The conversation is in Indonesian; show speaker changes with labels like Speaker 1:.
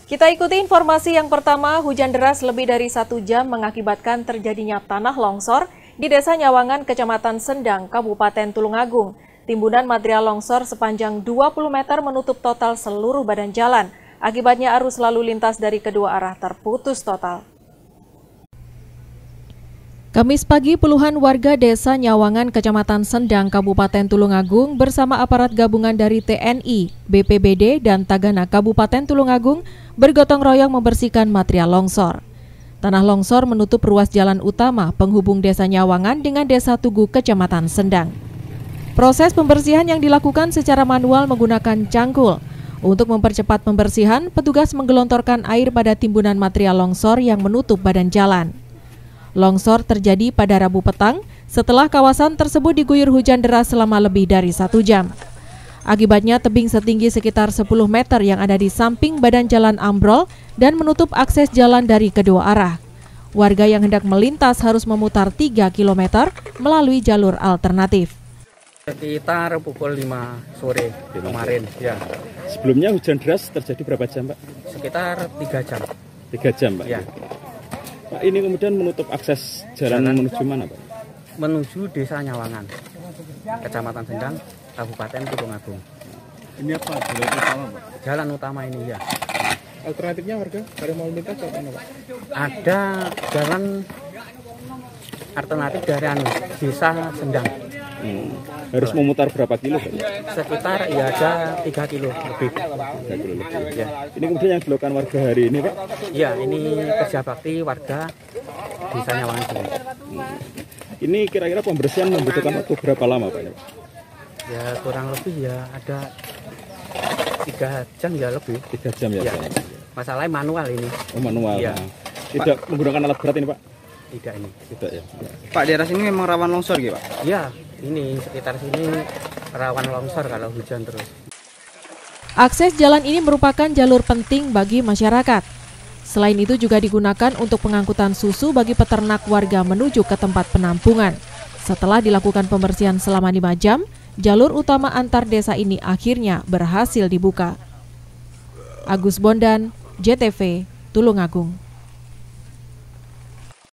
Speaker 1: Kita ikuti informasi yang pertama. Hujan deras lebih dari 1 jam mengakibatkan terjadinya tanah longsor di Desa Nyawangan, Kecamatan Sendang, Kabupaten Tulungagung. Timbunan material longsor sepanjang 20 meter menutup total seluruh badan jalan. Akibatnya arus lalu lintas dari kedua arah terputus total. Kamis pagi, puluhan warga Desa Nyawangan, Kecamatan Sendang, Kabupaten Tulungagung bersama aparat gabungan dari TNI, BPBD, dan Tagana Kabupaten Tulungagung bergotong royong membersihkan material longsor. Tanah longsor menutup ruas jalan utama penghubung Desa Nyawangan dengan Desa Tugu, Kecamatan Sendang. Proses pembersihan yang dilakukan secara manual menggunakan cangkul. Untuk mempercepat pembersihan, petugas menggelontorkan air pada timbunan material longsor yang menutup badan jalan. Longsor terjadi pada Rabu petang setelah kawasan tersebut diguyur hujan deras selama lebih dari 1 jam. Akibatnya tebing setinggi sekitar 10 meter yang ada di samping badan jalan ambrol dan menutup akses jalan dari kedua arah. Warga yang hendak melintas harus memutar 3 km melalui jalur alternatif.
Speaker 2: Sekitar pukul 5 sore kemarin. Ya.
Speaker 3: Sebelumnya hujan deras terjadi berapa jam, Pak?
Speaker 2: Sekitar 3 jam.
Speaker 3: 3 jam, Pak?
Speaker 2: Ya.
Speaker 3: Pak, ini kemudian menutup akses jalan menuju mana, Pak?
Speaker 2: Menuju Desa Nyawangan, Kecamatan Sendang, Kabupaten Tulungagung.
Speaker 3: Ini apa? Jalan utama, Pak?
Speaker 2: Jalan utama ini, ya.
Speaker 3: Alternatifnya warga pada mau lintas ke mana, Pak?
Speaker 2: Ada jalan alternatif dari Desa Sendang.
Speaker 3: Harus memutar berapa kilo, Pak?
Speaker 2: Sekitar ya ada 3 kilo lebih.
Speaker 3: 3 kilo lebih.
Speaker 2: Ya.
Speaker 3: Ini kemudian yang dilakukan warga hari ini, Pak?
Speaker 2: Ya, ini kerja bakti warga Desa Nyawangan sini.
Speaker 3: Ini kira-kira pembersihan membutuhkan waktu berapa lama, Pak?
Speaker 2: Ya kurang lebih ya ada 3 jam ya lebih.
Speaker 3: 3 jam ya,
Speaker 2: Ya.
Speaker 3: Pak?
Speaker 2: Masalahnya manual ini.
Speaker 3: Oh, manual.
Speaker 2: Ya.
Speaker 3: Tidak menggunakan alat berat ini, Pak?
Speaker 2: Tidak ini.
Speaker 3: Tidak ya.
Speaker 4: Pak, daerah sini memang rawan longsor gitu, Pak?
Speaker 2: Ya, ini sekitar sini rawan longsor kalau hujan terus.
Speaker 1: Akses jalan ini merupakan jalur penting bagi masyarakat. Selain itu juga digunakan untuk pengangkutan susu bagi peternak warga menuju ke tempat penampungan. Setelah dilakukan pembersihan selama 5 jam, jalur utama antar desa ini akhirnya berhasil dibuka. Agus Bondan, JTV, Tulungagung.